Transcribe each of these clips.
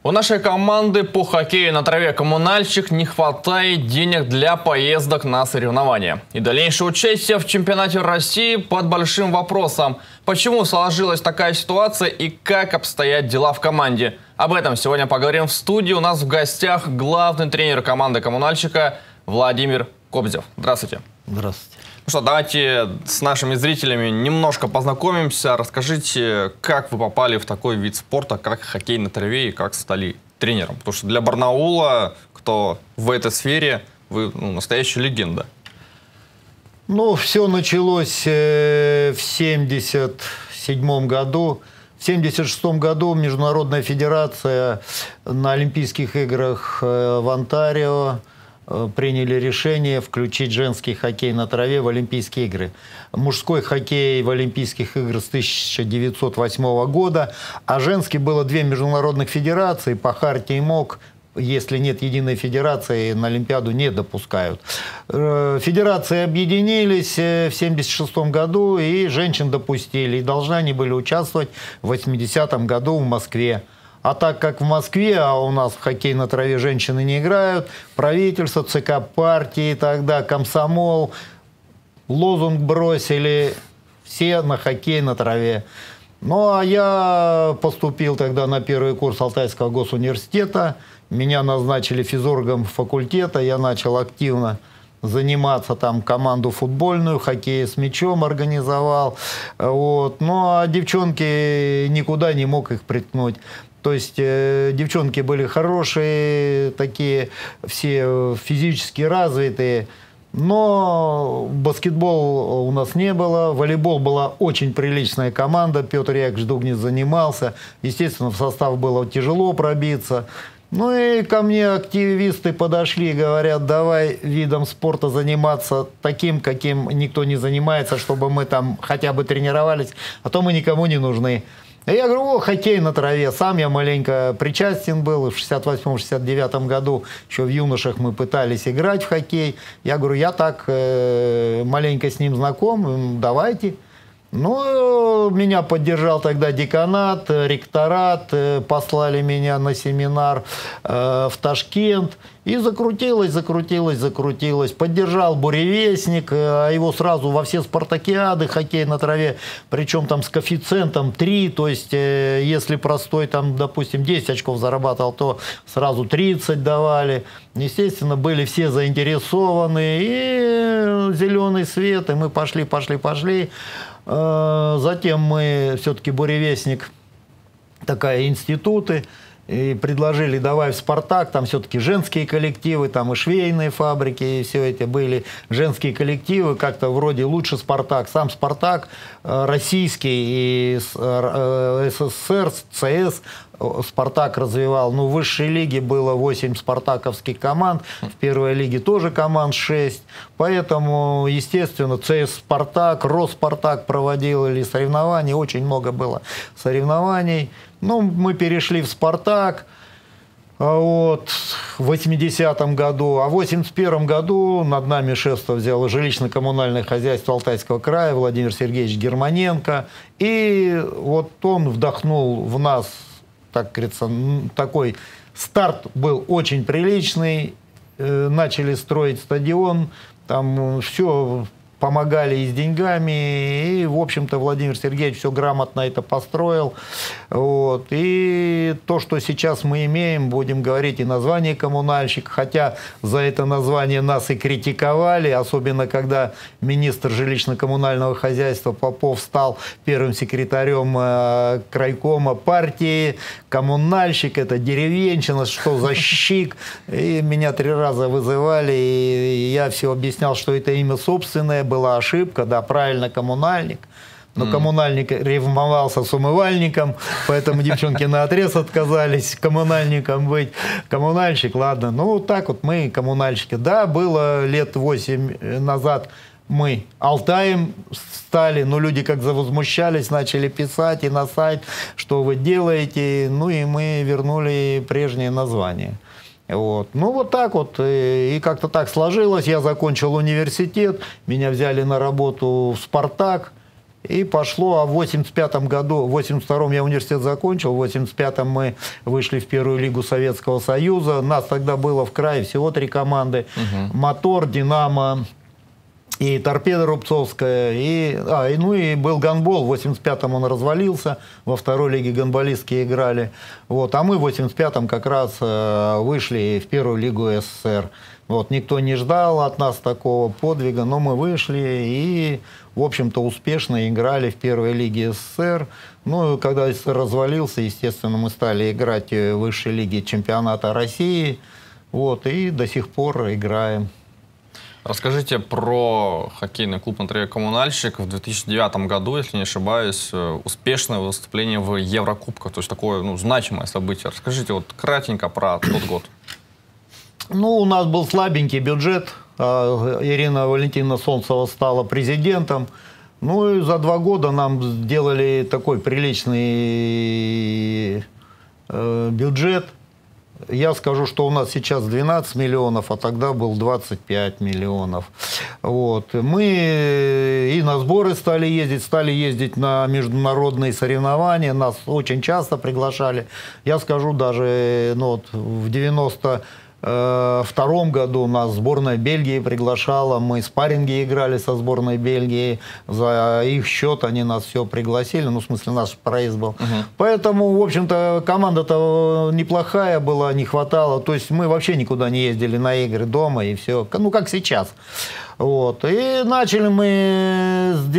У нашей команды по хоккею на траве «Коммунальщик» не хватает денег для поездок на соревнования. И дальнейшее участие в чемпионате России под большим вопросом. Почему сложилась такая ситуация и как обстоят дела в команде? Об этом сегодня поговорим в студии. У нас в гостях главный тренер команды «Коммунальщика» Владимир Кобзев. Здравствуйте. Здравствуйте. Ну что, давайте с нашими зрителями немножко познакомимся. Расскажите, как вы попали в такой вид спорта, как хоккей на траве, и как стали тренером? Потому что для Барнаула, кто в этой сфере, вы настоящая легенда. Ну, все началось в 1977 году. В 1976 году Международная федерация на Олимпийских играх в Онтарио приняли решение включить женский хоккей на траве в Олимпийские игры. Мужской хоккей в Олимпийских играх с 1908 года, а женский было две международных федерации, по хартии МОК. Если нет единой федерации, на Олимпиаду не допускают. Федерации объединились в 1976 году и женщин допустили. И должны они были участвовать в 1980 году в Москве. А так как в Москве, а у нас в хоккей на траве женщины не играют, правительство, ЦК партии тогда, комсомол, лозунг бросили все на хоккей на траве. Ну, а я поступил тогда на первый курс Алтайского госуниверситета. Меня назначили физоргом факультета. Я начал активно заниматься, там команду футбольную, хоккей с мячом организовал. Вот. Ну, а девчонки никуда не мог их приткнуть. То есть девчонки были хорошие, такие все физически развитые. Но баскетбол у нас не было, волейбол была очень приличная команда, Петр Яковлевич Дугнец занимался. Естественно, в состав было тяжело пробиться. Ну и ко мне активисты подошли и говорят: давай видом спорта заниматься таким, каким никто не занимается, чтобы мы там хотя бы тренировались, а то мы никому не нужны. И я говорю: о, хоккей на траве. Сам я маленько причастен был. В 1968-1969 году еще в юношах мы пытались играть в хоккей. Я говорю: я так маленько с ним знаком, давайте. Ну, меня поддержал тогда деканат, ректорат, послали меня на семинар в Ташкент. И закрутилось. Поддержал буревестник, а его сразу во все спартакиады, хоккей на траве, причем там с коэффициентом 3, то есть если простой, там, допустим, 10 очков зарабатывал, то сразу 30 давали. Естественно, были все заинтересованы, и зеленый свет, и мы пошли. Затем мы все-таки буревестник, такая институты, и предложили: давай в «Спартак», там все-таки женские коллективы, там и швейные фабрики, и все это были женские коллективы, как-то вроде лучше «Спартак». Сам «Спартак» российский и СССР, ЦС, «Спартак» развивал. Ну, в высшей лиге было 8 спартаковских команд, в первой лиге тоже команд 6. Поэтому, естественно, ЦС «Спартак», Росспартак проводил или соревнования, очень много было соревнований. Ну, мы перешли в «Спартак» вот, в 80-м году, а в 81-м году над нами шефство взяло жилищно-коммунальное хозяйство Алтайского края, Владимир Сергеевич Германенко. И вот он вдохнул в нас, так говорится, такой старт был очень приличный. Начали строить стадион, там все помогали и с деньгами, и, в общем-то, Владимир Сергеевич все грамотно это построил. Вот. И то, что сейчас мы имеем, будем говорить, и название «Коммунальщик», хотя за это название нас и критиковали, особенно когда министр жилищно-коммунального хозяйства Попов стал первым секретарем крайкома партии. «Коммунальщик» — это деревенщина, что за щик. И меня 3 раза вызывали, и я все объяснял, что это имя собственное, была ошибка, да, правильно, коммунальник. Но коммунальник ревновался с умывальником, поэтому девчонки наотрез отказались коммунальником быть. Коммунальщик, ладно. Ну, вот так вот мы коммунальщики. Да, было лет 8 назад мы Алтаем стали, но люди как завозмущались, начали писать и на сайт, что вы делаете. Ну, и мы вернули прежнее название. Вот. Ну, вот так вот. И как-то так сложилось. Я закончил университет, меня взяли на работу в «Спартак». И пошло, а в 85 году, в 82-м я университет закончил, в 85-м мы вышли в первую лигу Советского Союза. Нас тогда было в крае всего 3 команды. «Мотор», «Динамо» и «Торпедо» Рубцовская. И был гандбол, в 85-м он развалился, во второй лиге гандболистки играли. Вот, а мы в 85-м как раз вышли в первую лигу СССР. Вот, никто не ждал от нас такого подвига, но мы вышли и, в общем-то, успешно играли в первой лиге СССР. Ну, когда СССР развалился, естественно, мы стали играть в высшей лиге чемпионата России. Вот, и до сих пор играем. Расскажите про хоккейный клуб на траве «Коммунальщик». В 2009 году, если не ошибаюсь, успешное выступление в Еврокубках. То есть такое значимое событие. Расскажите вот кратенько про тот год. Ну, у нас был слабенький бюджет. Ирина Валентиновна Солнцева стала президентом. Ну, и за 2 года нам сделали такой приличный бюджет. Я скажу, что у нас сейчас 12 миллионов, а тогда был 25 миллионов. Вот. Мы и на сборы стали ездить на международные соревнования. Нас очень часто приглашали. Я скажу, даже в 92-м году нас сборная Бельгии приглашала, мы спарринги играли со сборной Бельгии, за их счет они нас все пригласили, в смысле наш проезд был. Поэтому, в общем-то, команда-то неплохая была, не хватало, то есть мы вообще никуда не ездили на игры дома и все, как сейчас. Вот. И начали мы с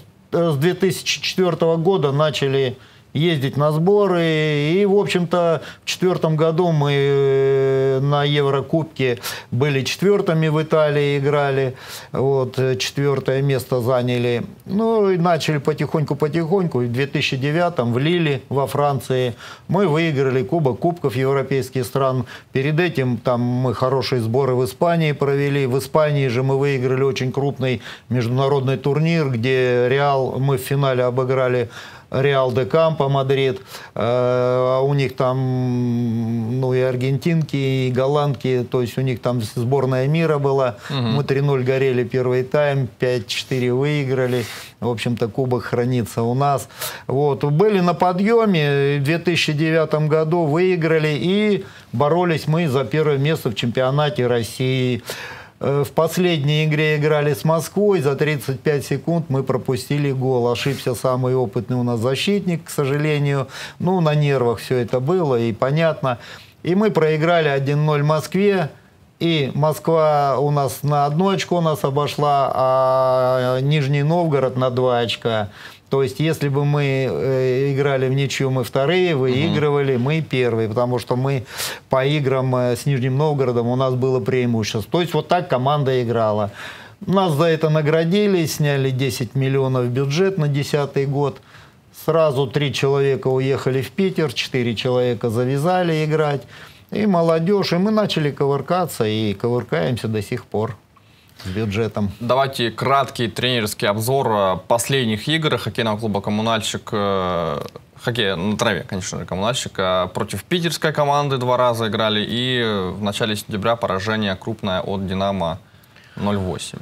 2004 года начали ездить на сборы, и, в общем-то, в 2004 году мы на Еврокубке были 4-ми в Италии, играли, вот, 4-е место заняли, ну, и начали потихоньку, и в 2009-м в Лиле, во Франции, мы выиграли Кубок Кубков европейских стран, перед этим там мы хорошие сборы в Испании провели, в Испании же мы выиграли очень крупный международный турнир, где Реал, мы в финале обыграли Реал де Кампо, Мадрид, у них там, и аргентинки, и голландки, то есть у них там сборная мира была. Мы 3-0 горели первый тайм, 5-4 выиграли. В общем-то, кубок хранится у нас. Вот. Были на подъеме, в 2009 году выиграли и боролись мы за первое место в чемпионате России. В последней игре играли с Москвой, за 35 секунд мы пропустили гол. Ошибся самый опытный у нас защитник, к сожалению. На нервах все это было, и понятно. И мы проиграли 1-0 Москве. И Москва у нас на 1 очко нас обошла, а Нижний Новгород на 2 очка. То есть, если бы мы играли в ничью, мы вторые, выигрывали, мы первые, потому что мы по играм с Нижним Новгородом у нас было преимущество. То есть, вот так команда играла. Нас за это наградили, сняли 10 миллионов бюджет на 2010 год. Сразу 3 человека уехали в Питер, 4 человека завязали играть. И молодежь, и мы начали ковыркаться, и ковыркаемся до сих пор с бюджетом. Давайте краткий тренерский обзор последних игр хоккейного клуба «Коммунальщик». Хоккей на траве, конечно же, «Коммунальщик». Против питерской команды 2 раза играли. И в начале сентября поражение крупное от «Динамо» 0-8.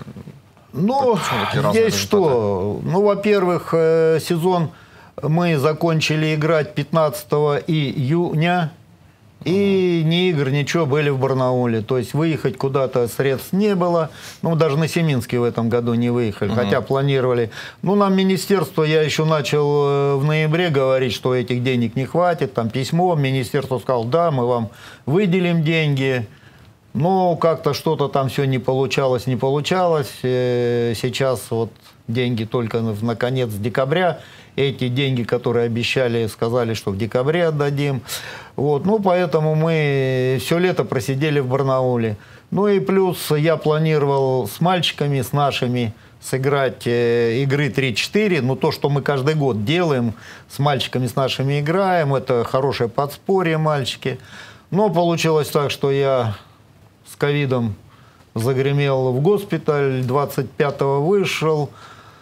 Здесь что? Во-первых, сезон мы закончили играть 15 июня. И ни игр, ничего, были в Барнауле. То есть выехать куда-то средств не было. Даже на Семинский в этом году не выехали, хотя планировали. Нам министерство, я еще начал в ноябре говорить, что этих денег не хватит. Там письмо, министерство сказало, да, мы вам выделим деньги. Но как-то что-то там все не получалось. Сейчас вот деньги только на конец декабря. Эти деньги, которые обещали, сказали, что в декабре отдадим. Вот. Поэтому мы все лето просидели в Барнауле. И плюс я планировал с мальчиками, с нашими, сыграть игры 3-4. То, что мы каждый год делаем, с мальчиками, с нашими играем. Это хорошее подспорье, мальчики. Но получилось так, что я с ковидом загремел в госпиталь, 25-го вышел.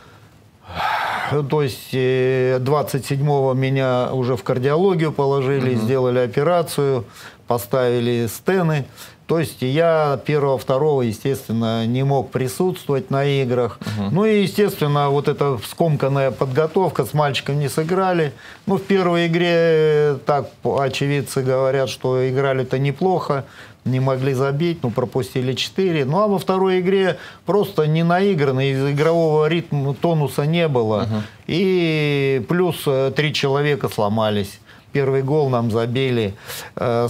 То есть 27-го меня уже в кардиологию положили, сделали операцию, поставили стены. То есть я 1-2, естественно, не мог присутствовать на играх. Ну и, естественно, вот эта скомканная подготовка, с мальчиком не сыграли. Ну, в первой игре, так, очевидцы говорят, что играли-то неплохо, не могли забить, ну, пропустили 4. Ну, а во второй игре просто не наиграны, из игрового ритма, тонуса не было. И плюс 3 человека сломались. Первый гол нам забили с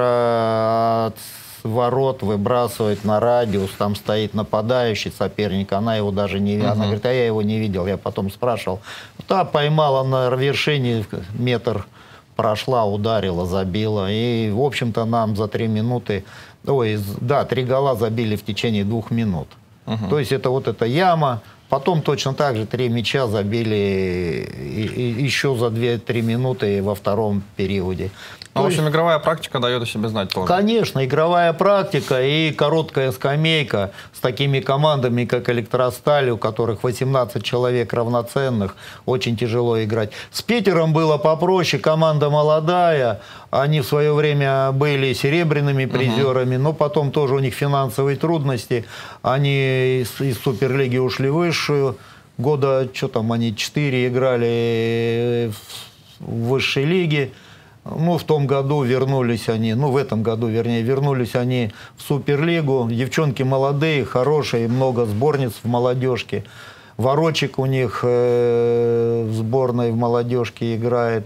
центра ворот, выбрасывает на радиус, там стоит нападающий соперник, она его даже не видела. Она говорит, а я его не видел, я потом спрашивал. Та поймала на вершине, метр прошла, ударила, забила. И, в общем-то, нам за 3 минуты, ой, да, 3 гола забили в течение 2 минут. То есть это вот эта яма. Потом точно так же 3 мяча забили еще за 2-3 минуты во втором периоде. В общем, игровая практика дает о себе знать тоже. Конечно, игровая практика и короткая скамейка с такими командами, как Электросталь, у которых 18 человек равноценных, очень тяжело играть. С Питером было попроще, команда молодая, они в свое время были серебряными призерами, но потом тоже у них финансовые трудности, они из Суперлиги ушли в высшую, года, что там, они 4 играли в высшей лиге. Ну, в том году вернулись они, ну, в этом году, вернее, вернулись они в Суперлигу. Девчонки молодые, хорошие, много сборниц в молодежке. Ворочек у них в сборной в молодежке играет.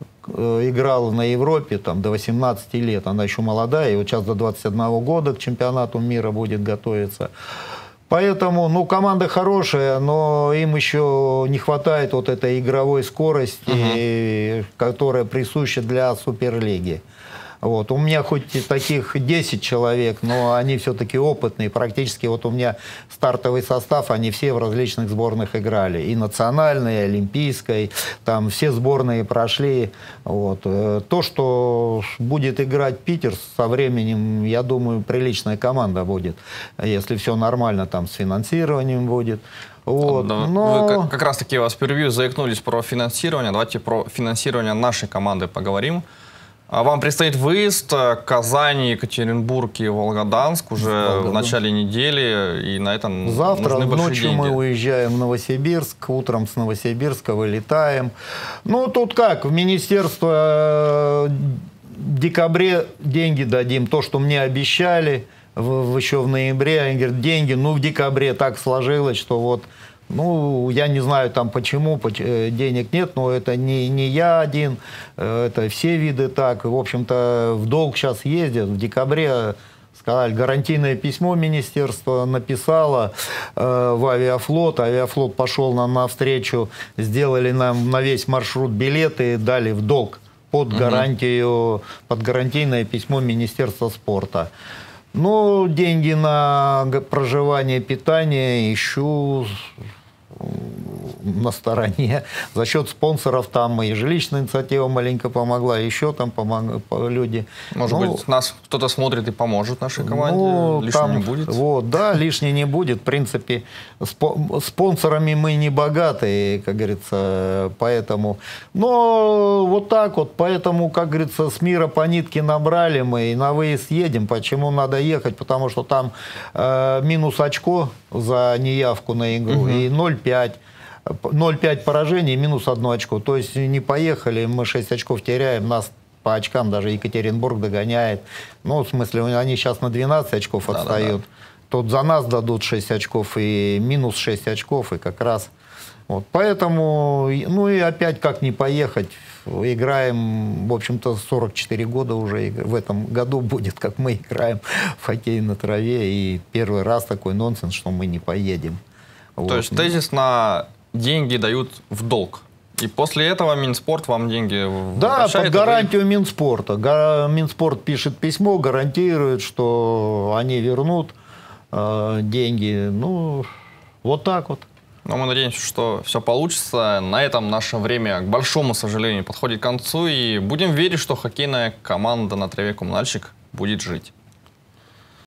Играл на Европе там, до 18 лет, она еще молодая, и вот сейчас до 21 года к чемпионату мира будет готовиться. Поэтому, ну, команда хорошая, но им еще не хватает вот этой игровой скорости, которая присуща для Суперлиги. Вот. У меня хоть и таких 10 человек, но они все-таки опытные. Практически вот у меня стартовый состав, они все в различных сборных играли. И национальной, и олимпийской, там все сборные прошли. Вот. То, что будет играть Питер, со временем, я думаю, приличная команда будет. Если все нормально там с финансированием будет. Вот. Да, но... Вы как раз таки у вас в превью заикнулись про финансирование. Давайте про финансирование нашей команды поговорим. Вам предстоит выезд Казань, Екатеринбург и Волгоданск уже в начале недели, и на этом завтра нужны большие ночью деньги. Мы уезжаем в Новосибирск, утром с Новосибирска вылетаем. Ну, тут как, в министерство в декабре деньги дадим, то, что мне обещали еще в ноябре, они говорят, деньги, ну, в декабре так сложилось, что вот, ну, я не знаю там почему, денег нет, но это не я один, это все виды так. В общем-то, в долг сейчас ездят. В декабре, сказали, гарантийное письмо министерство написало в Авиафлот. Авиафлот пошел нам навстречу, сделали нам на весь маршрут билеты, дали в долг под гарантию, под гарантийное письмо Министерства спорта. Ну, деньги на проживание, питание ищу на стороне. За счет спонсоров там и жилищная инициатива маленько помогла, еще там люди. Может быть, нас кто-то смотрит и поможет нашей команде? Ну, лишнего там, не будет? Вот, да, лишнего не будет. В принципе, спонсорами мы не богатые, как говорится, поэтому... Но вот так вот, поэтому, как говорится, с мира по нитке набрали мы и на выезд едем. Почему надо ехать? Потому что там минус очко за неявку на игру и 0,5 поражений, минус 1 очко. То есть не поехали, мы 6 очков теряем, нас по очкам даже Екатеринбург догоняет. Ну, в смысле, они сейчас на 12 очков отстают. Тут за нас дадут 6 очков и минус 6 очков, и как раз... Вот. Поэтому, ну и опять как не поехать, играем, в общем-то, 44 года уже в этом году будет, как мы играем в хоккей на траве, и первый раз такой нонсенс, что мы не поедем. То Вот. есть тезисно деньги дают в долг. И после этого Минспорт вам деньги возвращает? Да, под гарантию Минспорта. Минспорт пишет письмо, гарантирует, что они вернут деньги. Ну, вот так вот. Но мы надеемся, что все получится. На этом наше время, к большому сожалению, подходит к концу. И будем верить, что хоккейная команда на траве «Коммунальщик» будет жить.